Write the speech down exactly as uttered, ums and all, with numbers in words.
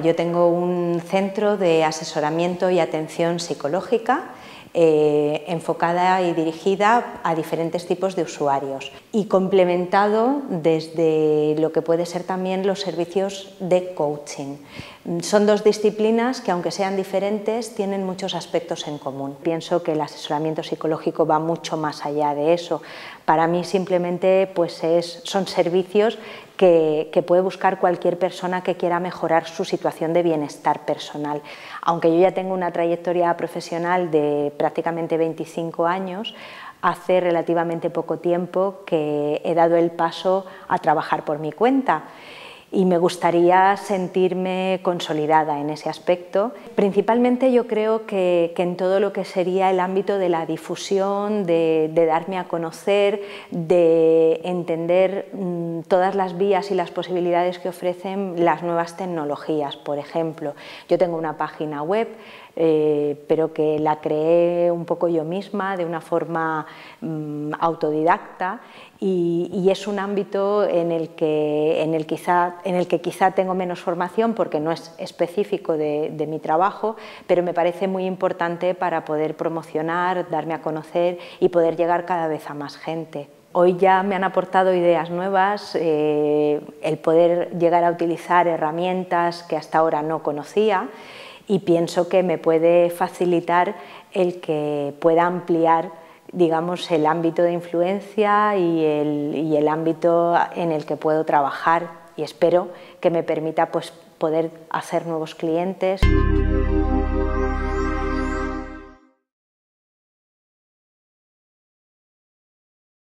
yo tengo un centro de asesoramiento y atención psicológica eh, enfocada y dirigida a diferentes tipos de usuarios y complementado desde lo que puede ser también los servicios de coaching. Son dos disciplinas que, aunque sean diferentes, tienen muchos aspectos en común. Pienso que el asesoramiento psicológico va mucho más allá de eso. Para mí simplemente pues es, son servicios que, que puede buscar cualquier persona que quiera mejorar su situación de bienestar personal. Aunque yo ya tengo una trayectoria profesional de prácticamente veinticinco años, hace relativamente poco tiempo que he dado el paso a trabajar por mi cuenta. Y me gustaría sentirme consolidada en ese aspecto. Principalmente yo creo que, que en todo lo que sería el ámbito de la difusión, de, de darme a conocer, de entender mmm, todas las vías y las posibilidades que ofrecen las nuevas tecnologías. Por ejemplo, yo tengo una página web, Eh, pero que la creé un poco yo misma, de una forma mmm, autodidacta, y, y es un ámbito en el, que, en, el quizá, en el que quizá tengo menos formación porque no es específico de, de mi trabajo, pero me parece muy importante para poder promocionar, darme a conocer y poder llegar cada vez a más gente. Hoy ya me han aportado ideas nuevas, eh, el poder llegar a utilizar herramientas que hasta ahora no conocía, y pienso que me puede facilitar el que pueda ampliar, digamos, el ámbito de influencia y el, y el ámbito en el que puedo trabajar, y espero que me permita pues, poder hacer nuevos clientes.